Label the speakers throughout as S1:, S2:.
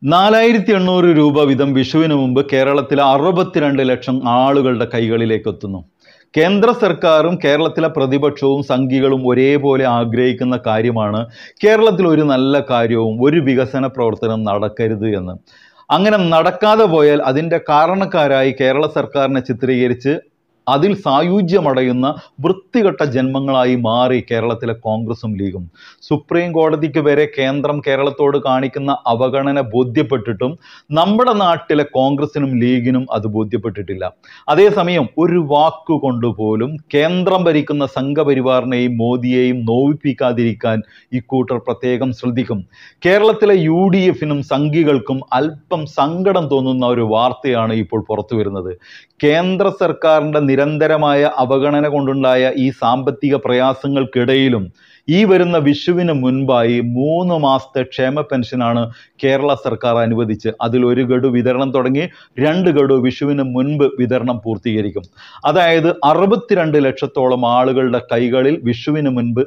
S1: രൂപ വീതം വിഷുവിന് മുമ്പ് കേരളത്തിലെ 62 ലക്ഷം ആളുകളുടെ കൈകളിലേക്ക് എത്തുന്നു. കേന്ദ്ര സർക്കാരും കേരളത്തിലെ പ്രതിപക്ഷവും സംഘികളും ഒരേപോലെ ആഗ്രഹിക്കുന്ന കാര്യമാണ് കേരളത്തിൽ ഒരു നല്ല കാര്യവും ഒരു വികസന പ്രവർത്തനം നടക്കരുത് എന്ന്. അങ്ങനെ നടക്കാതെ പോയാൽ അതിൻ്റെ കാരണക്കാരായി കേരള സർക്കാരിനെ ചിത്രീകരിച്ച് അതിൽ സായുജ്യമടയുന്ന വൃത്തികെട്ട ജന്മങ്ങളായി മാറി കേരളത്തിലെ കോൺഗ്രസും ലീഗും. സുപ്രീം കോടതിക്ക് വരെ കേന്ദ്രം കേരളത്തോട് കാണിക്കുന്ന അവഗണന ബോധ്യപ്പെട്ടിട്ടും നമ്മുടെ നാട്ടിലെ കോൺഗ്രസിനും ലീഗിനും അത് ബോധ്യപ്പെട്ടിട്ടില്ല. അതേസമയം ഒരു വാക്കുകൊണ്ടുപോലും കേന്ദ്രം ഭരിക്കുന്ന സംഘപരിവാറിനെയും മോദിയെയും നോവിപ്പിക്കാതിരിക്കാൻ ഇക്കൂട്ടർ പ്രത്യേകം ശ്രദ്ധിക്കും. കേരളത്തിലെ UDF-നും സംഘികൾക്കും അല്പം സങ്കടം തോന്നുന്ന ഒരു വാർത്തയാണ് ഇപ്പോൾ പുറത്തു വരുന്നത്. കേന്ദ്ര സർക്കാരിൻ്റെ നിരന്തരമായ അവഗണന കൊണ്ടുണ്ടായ ഈ സാമ്പത്തിക പ്രയാസങ്ങൾക്കിടയിലും ഈ വരുന്ന വിഷുവിന് മുൻപായി 3 മാസത്തെ ക്ഷേമ പെൻഷനാണ് കേരള സർക്കാർ അനുവദിച്ച് അതിൽ ഒരു ഗഡു വിതരണം തുടങ്ങി 2 ഗഡു വിഷുവിന് മുൻപ് വിതരണം പൂർത്തീകരിക്കും. അതായത് 62 ലക്ഷത്തോളം ആളുകളുടെ കൈകളിൽ വിഷുവിന് മുൻപ്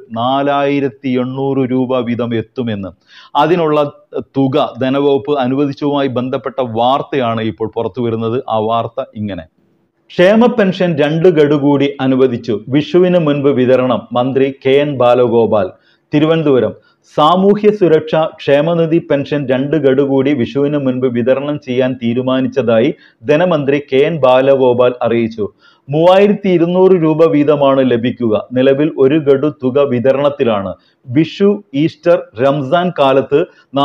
S1: 4800 രൂപ വീതം എത്തുമെന്ന് അതിനുള്ള തുക ധനവകുപ്പ് അനുവദിച്ചതുമായി ബന്ധപ്പെട്ട വാർത്തയാണ് ഇപ്പോൾ പുറത്തു വരുന്നത്. ആ വാർത്ത ഇങ്ങനെ: ക്ഷേമ പെൻഷൻ 2 ഗഡു കൂടി അനുവദിച്ചു, വിഷുവിന് മുൻപ് വിതരണം. മന്ത്രി KN ബാലഗോപാൽ. തിരുവനന്തപുരം. സാമൂഹ്യ സുരക്ഷാ ക്ഷേമനിധി പെൻഷൻ 2 ഗഡു കൂടി വിഷുവിന് മുൻപ് വിതരണം ചെയ്യാൻ തീരുമാനിച്ചതായി ധനമന്ത്രി KN ബാലഗോപാൽ അറിയിച്ചു. 3200 രൂപ വീതമാണ് ലഭിക്കുക. നിലവിൽ 1 ഗഡു തുക വിതരണത്തിലാണ്. വിഷു, ഈസ്റ്റർ, റംസാൻ കാലത്ത്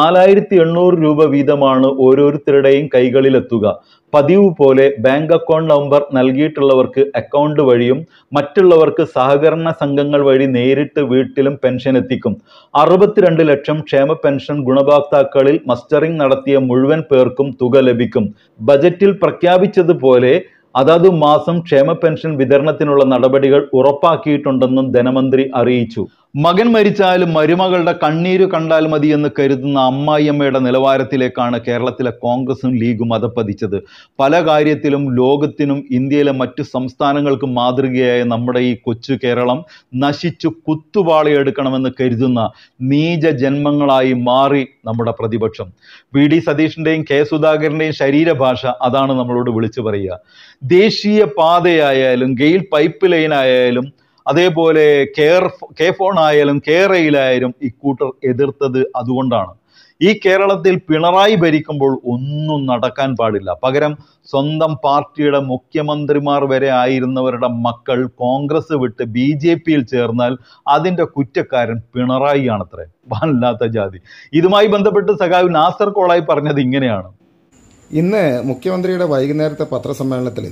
S1: 4800 രൂപ വീതമാണ് ഓരോരുത്തരുടെയും കൈകളിലെത്തുക. പതിവ് പോലെ ബാങ്ക് അക്കൗണ്ട് നമ്പർ നൽകിയിട്ടുള്ളവർക്ക് അക്കൗണ്ട് വഴിയും മറ്റുള്ളവർക്ക് സഹകരണ സംഘങ്ങൾ വഴി നേരിട്ട് വീട്ടിലും പെൻഷൻ എത്തിക്കും. 62 ലക്ഷം ക്ഷേമ പെൻഷൻ ഗുണഭോക്താക്കളിൽ മസ്റ്ററിംഗ് നടത്തിയ മുഴുവൻ പേർക്കും തുക ലഭിക്കും. ബജറ്റിൽ പ്രഖ്യാപിച്ചതുപോലെ അതത് മാസം ക്ഷേമ പെൻഷൻ വിതരണത്തിനുള്ള നടപടികൾ ഉറപ്പാക്കിയിട്ടുണ്ടെന്നും ധനമന്ത്രി അറിയിച്ചു. മകൻ മരിച്ചാലും മരുമകളുടെ കണ്ണീര് കണ്ടാൽ മതി എന്ന് കരുതുന്ന അമ്മായിയമ്മയുടെ നിലവാരത്തിലേക്കാണ് കേരളത്തിലെ കോൺഗ്രസും ലീഗും അധപ്പതിച്ചത്. പല കാര്യത്തിലും ലോകത്തിനും ഇന്ത്യയിലെ മറ്റു സംസ്ഥാനങ്ങൾക്കും മാതൃകയായ നമ്മുടെ ഈ കൊച്ചു കേരളം നശിച്ചു കുത്തുപാളയെടുക്കണമെന്ന് കരുതുന്ന നീച ജന്മങ്ങളായി മാറി നമ്മുടെ പ്രതിപക്ഷം. VD സതീഷിൻ്റെയും K സുധാകരൻ്റെയും ശരീരഭാഷ അതാണ് നമ്മളോട് വിളിച്ചു പറയുക. ദേശീയ പാതയായാലും ഗെയിൽ പൈപ്പ് ലൈൻ ആയാലും അതേപോലെ കെ ഫോൺ ആയാലും റെയിലായാലും ഇക്കൂട്ടർ എതിർത്തത് അതുകൊണ്ടാണ്. ഈ കേരളത്തിൽ പിണറായി ഭരിക്കുമ്പോൾ ഒന്നും നടക്കാൻ പാടില്ല. പകരം സ്വന്തം പാർട്ടിയുടെ മുഖ്യമന്ത്രിമാർ വരെ ആയിരുന്നവരുടെ മക്കൾ കോൺഗ്രസ് വിട്ട് BJP-യിൽ ചേർന്നാൽ അതിൻ്റെ കുറ്റക്കാരൻ പിണറായി ആണത്രേ. വല്ലാത്ത ജാതി. ഇതുമായി ബന്ധപ്പെട്ട് സഖാവ് നാസർ കോളായി പറഞ്ഞത് ഇങ്ങനെയാണ്:
S2: ഇന്ന് മുഖ്യമന്ത്രിയുടെ വൈകുന്നേരത്തെ പത്രസമ്മേളനത്തിൽ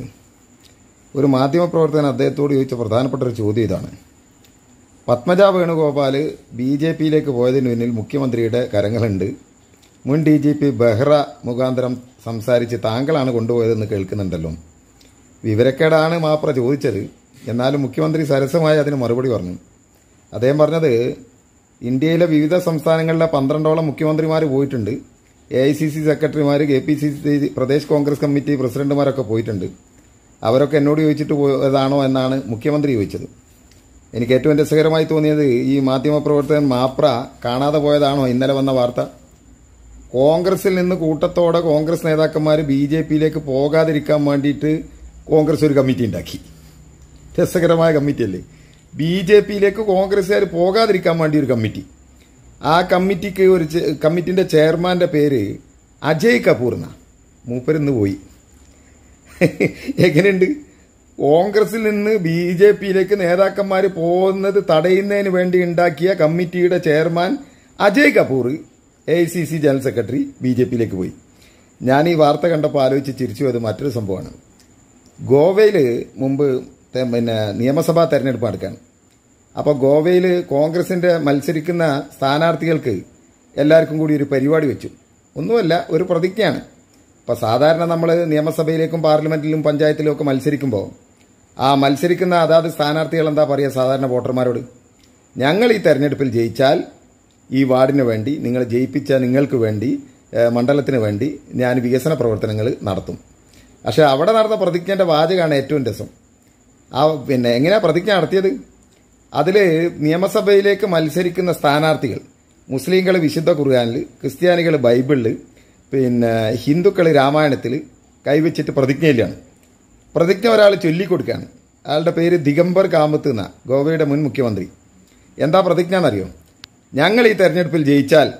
S2: ഒരു മാധ്യമപ്രവർത്തകൻ അദ്ദേഹത്തോട് ചോദിച്ച പ്രധാനപ്പെട്ട ഒരു ചോദ്യം ഇതാണ്: പത്മജ വേണുഗോപാൽ BJP-യിലേക്ക് പോയതിന് പിന്നിൽ മുഖ്യമന്ത്രിയുടെ കരങ്ങളുണ്ട്. മുൻ DGP ബെഹ്റ മുഖാന്തരം സംസാരിച്ച് താങ്കളാണ് കൊണ്ടുപോയതെന്ന് കേൾക്കുന്നുണ്ടല്ലോ. വിവരക്കേടാണ് മാപ്ര ചോദിച്ചത്. എന്നാലും മുഖ്യമന്ത്രി സരസമായി അതിന് മറുപടി പറഞ്ഞു. അദ്ദേഹം പറഞ്ഞത് ഇന്ത്യയിലെ വിവിധ സംസ്ഥാനങ്ങളിലെ 12ഓളം മുഖ്യമന്ത്രിമാർ പോയിട്ടുണ്ട്. AICC സെക്രട്ടറിമാർ, KPCC പ്രദേശ് കോൺഗ്രസ് കമ്മിറ്റി പ്രസിഡന്റുമാരൊക്കെ പോയിട്ടുണ്ട്. അവരൊക്കെ എന്നോട് ചോദിച്ചിട്ട് പോയതാണോ എന്നാണ് മുഖ്യമന്ത്രി ചോദിച്ചത്. എനിക്ക് ഏറ്റവും രസകരമായി തോന്നിയത് ഈ മാധ്യമപ്രവർത്തകൻ മാപ്ര കാണാതെ പോയതാണോ ഇന്നലെ വന്ന വാർത്ത. കോൺഗ്രസിൽ നിന്ന് കൂട്ടത്തോടെ കോൺഗ്രസ് നേതാക്കന്മാർ BJP-യിലേക്ക് പോകാതിരിക്കാൻ വേണ്ടിയിട്ട് കോൺഗ്രസ് ഒരു കമ്മിറ്റി ഉണ്ടാക്കി. രസകരമായ കമ്മിറ്റിയല്ലേ? BJP-യിലേക്ക് കോൺഗ്രസ്സുകാർ പോകാതിരിക്കാൻ വേണ്ടി ഒരു കമ്മിറ്റി. ആ കമ്മിറ്റിക്ക് കമ്മിറ്റിന്റെ ചെയർമാന്റെ പേര് അജയ് കപൂർ എന്നാ. മൂപ്പരിന്ന് പോയി. എങ്ങനെയുണ്ട്? കോൺഗ്രസിൽ നിന്ന് BJP-യിലേക്ക് നേതാക്കന്മാർ പോകുന്നത് തടയുന്നതിന് വേണ്ടി ഉണ്ടാക്കിയ കമ്മിറ്റിയുടെ chairman Ajay Kapoor AICC general secretary BJP-യിലേക്ക് പോയി. ഞാൻ ഈ വാർത്ത കണ്ടപ്പോൾ ആലോചിച്ച് ചിരിച്ചു. അത് മറ്റൊരു സംഭവമാണ്. ഗോവയിൽ മുമ്പ് നിയമസഭാ തെരഞ്ഞെടുപ്പ് നടക്കുകയാണ്. അപ്പോൾ ഗോവയിൽ കോൺഗ്രസിന്റെ മത്സരിക്കുന്ന സ്ഥാനാർത്ഥികൾക്ക് എല്ലാവർക്കും കൂടി ഒരു പരിപാടി വെച്ചു. ഒന്നുമല്ല, ഒരു പ്രതിജ്ഞയാണ്. അപ്പോൾ സാധാരണ നമ്മൾ നിയമസഭയിലേക്കും പാർലമെന്റിലും പഞ്ചായത്തിലും ഒക്കെ മത്സരിക്കുമ്പോൾ ആ മത്സരിക്കുന്ന അതാത് സ്ഥാനാർത്ഥികൾ എന്താ പറയുക സാധാരണ വോട്ടർമാരോട്? ഞങ്ങൾ ഈ തെരഞ്ഞെടുപ്പിൽ ജയിച്ചാൽ ഈ വാർഡിന് വേണ്ടി, നിങ്ങൾ ജയിപ്പിച്ച നിങ്ങൾക്ക് വേണ്ടി, മണ്ഡലത്തിന് വേണ്ടി ഞാൻ വികസന പ്രവർത്തനങ്ങൾ നടത്തും. പക്ഷെ അവിടെ നടന്ന പ്രതിജ്ഞന്റെ വാചകമാണ് ഏറ്റവും രസം. എങ്ങനെയാ പ്രതിജ്ഞ നടത്തിയത്? അതിൽ നിയമസഭയിലേക്ക് മത്സരിക്കുന്ന സ്ഥാനാർത്ഥികൾ മുസ്ലിങ്ങൾ വിശുദ്ധ ഖുർആനിൽ, ക്രിസ്ത്യാനികൾ ബൈബിളിൽ, പിന്നെ ഹിന്ദുക്കൾ രാമായണത്തിൽ കൈവച്ചിട്ട് പ്രതിജ്ഞയിലാണ്. പ്രതിജ്ഞ ഒരാൾ ചൊല്ലിക്കൊടുക്കുകയാണ്. അയാളുടെ പേര് ദിഗംബർ കാമത്ത് എന്നാണ്, ഗോവയുടെ മുൻ മുഖ്യമന്ത്രി. എന്താ പ്രതിജ്ഞ എന്നറിയോ? ഞങ്ങൾ ഈ തെരഞ്ഞെടുപ്പിൽ ജയിച്ചാൽ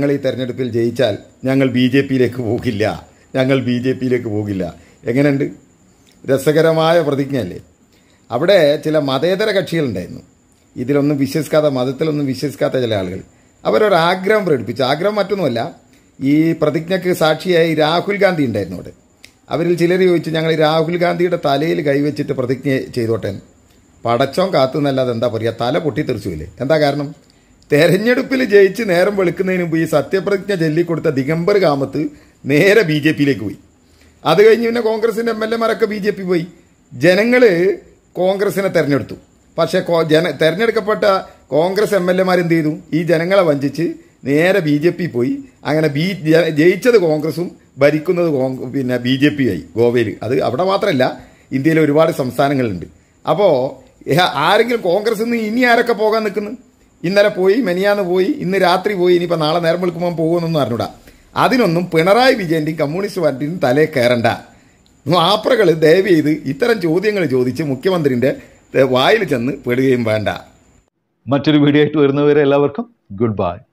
S2: ഞങ്ങൾ ബി ജെ പിയിലേക്ക് പോകില്ല. എങ്ങനെയുണ്ട്? രസകരമായ പ്രതിജ്ഞയല്ലേ? അവിടെ ചില മതേതര കക്ഷികളുണ്ടായിരുന്നു, ഇതിലൊന്നും വിശ്വസിക്കാത്ത, മതത്തിലൊന്നും വിശ്വസിക്കാത്ത ചില ആളുകൾ. അവരൊരാഗ്രഹം പ്രകടിപ്പിച്ചു. ആഗ്രഹം മറ്റൊന്നുമല്ല, ഈ പ്രതിജ്ഞയ്ക്ക് സാക്ഷിയായി രാഹുൽ ഗാന്ധി ഉണ്ടായിരുന്നു അവിടെ. അവരിൽ ചിലർ ചോദിച്ചു, ഞങ്ങൾ രാഹുൽ ഗാന്ധിയുടെ തലയിൽ കൈവച്ചിട്ട് പ്രതിജ്ഞ ചെയ്തോട്ടെ. പടച്ചോൻ കാത്തുന്നല്ലാതെ എന്താ പറയുക, തല പൊട്ടിത്തെറിച്ചില്ലേ? എന്താ കാരണം? തെരഞ്ഞെടുപ്പിൽ ജയിച്ച് നേരം വെളുക്കുന്നതിന് മുമ്പ് ഈ സത്യപ്രതിജ്ഞ ചൊല്ലിക്കൊടുത്ത ദിഗംബർ കാമത്ത് നേരെ ബി ജെ പിയിലേക്ക് പോയി. അത് കഴിഞ്ഞ് പിന്നെ കോൺഗ്രസിൻ്റെ MLA-മാരൊക്കെ ബി ജെ പി പോയി. ജനങ്ങൾ കോൺഗ്രസിനെ തെരഞ്ഞെടുത്തു. പക്ഷേ തെരഞ്ഞെടുക്കപ്പെട്ട കോൺഗ്രസ് MLA-മാർ എന്ത് ചെയ്തു? ഈ ജനങ്ങളെ വഞ്ചിച്ച് നേരെ ബി ജെ പി പോയി. അങ്ങനെ ജയിച്ചത് കോൺഗ്രസും ഭരിക്കുന്നത് പിന്നെ ബി ജെ പി ആയി ഗോവയിൽ. അത് അവിടെ മാത്രമല്ല, ഇന്ത്യയിലെ ഒരുപാട് സംസ്ഥാനങ്ങളുണ്ട്. അപ്പോൾ ആരെങ്കിലും കോൺഗ്രസിൽ നിന്ന് ഇനി ആരൊക്കെ പോകാൻ നിൽക്കുന്നു? ഇന്നലെ പോയി, മെനിയാന്ന് പോയി, ഇന്ന് രാത്രി പോയി, ഇനിയിപ്പോൾ നാളെ നേരം വിളിക്കുമ്പോൾ പോകുമെന്നൊന്നും അറിഞ്ഞൂടാ. അതിനൊന്നും പിണറായി വിജയൻ്റെയും കമ്മ്യൂണിസ്റ്റ് പാർട്ടിയും തലേ കയറണ്ട. മാപ്രകൾ ദയവ് ചെയ്ത് ഇത്തരം ചോദ്യങ്ങൾ ചോദിച്ച് മുഖ്യമന്ത്രിൻ്റെ വായിൽ ചെന്ന് പെടുകയും വേണ്ട.
S1: മറ്റൊരു വീഡിയോ ആയിട്ട് വരുന്നവരെ എല്ലാവർക്കും ഗുഡ് ബൈ.